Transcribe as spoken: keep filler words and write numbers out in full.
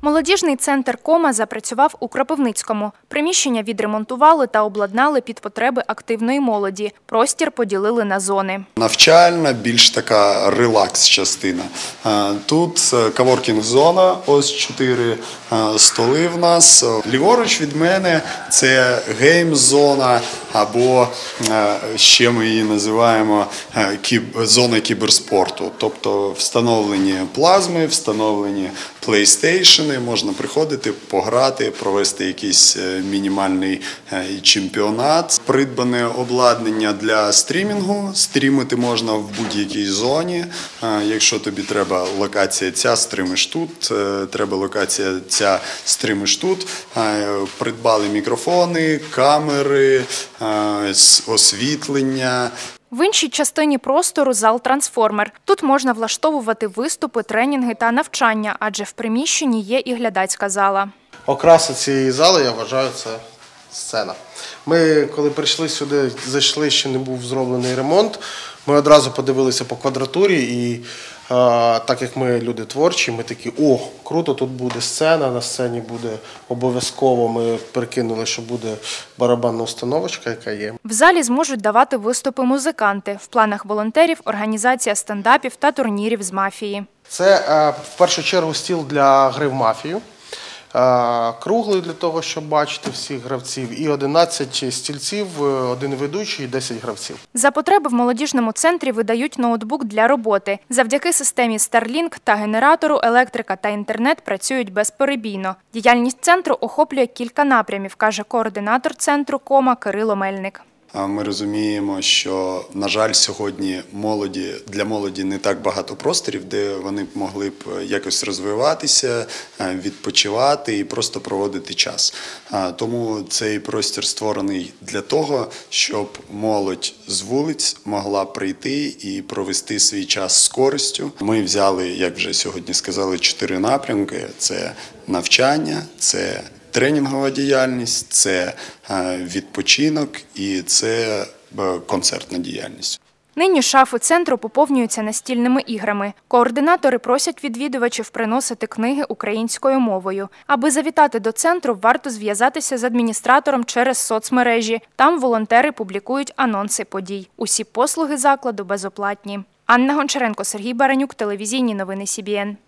Молодіжний центр «Кома» запрацював у Кропивницькому. Приміщення відремонтували та обладнали під потреби активної молоді. Простір поділили на зони. Навчальна, більш така релакс-частина. Тут коворкінг-зона, ось чотири столи в нас. Ліворуч від мене це гейм-зона, або ще ми її називаємо зона кіберспорту. Тобто встановлені плазми, встановлені плейстейшени, можна приходити, пограти, провести якийсь мінімальний чемпіонат. Придбане обладнання для стрімінгу, стрімити можна в будь-якій зоні. Якщо тобі треба локація ця, стримиш тут, треба локація ця, стримиш тут. Придбали мікрофони, камери, освітлення. В іншій частині простору – зал «Трансформер». Тут можна влаштовувати виступи, тренінги та навчання, адже в приміщенні є і глядацька зала. Окраса цієї зали, я вважаю, це сцена. Ми, коли прийшли сюди, зайшли, ще не був зроблений ремонт, ми одразу подивилися по квадратурі і а, так як ми люди творчі, ми такі, о, круто, тут буде сцена, на сцені буде обов'язково, ми прикинули, що буде барабанна установочка, яка є. В залі зможуть давати виступи музиканти. В планах волонтерів – організація стендапів та турнірів з мафії. Це а, в першу чергу стіл для гри в мафію. Круглий для того, щоб бачити всіх гравців, і одинадцять стільців, один ведучий і десять гравців. За потреби в молодіжному центрі видають ноутбук для роботи. Завдяки системі Starlink та генератору електрика та інтернет працюють безперебійно. Діяльність центру охоплює кілька напрямів, каже координатор центру «Кома» Кирило Мельник. Ми розуміємо, що, на жаль, сьогодні молоді, для молоді не так багато просторів, де вони б могли б якось розвиватися, відпочивати і просто проводити час. Тому цей простір створений для того, щоб молодь з вулиць могла прийти і провести свій час з користю. Ми взяли, як вже сьогодні сказали, чотири напрямки. Це навчання, це тренінгова діяльність, це відпочинок і це концертна діяльність. Нині шафи центру поповнюються настільними іграми. Координатори просять відвідувачів приносити книги українською мовою. Аби завітати до центру, варто зв'язатися з адміністратором через соцмережі. Там волонтери публікують анонси подій. Усі послуги закладу безоплатні. Анна Гончаренко, Сергій Баранюк, телевізійні новини Сі Бі Ен.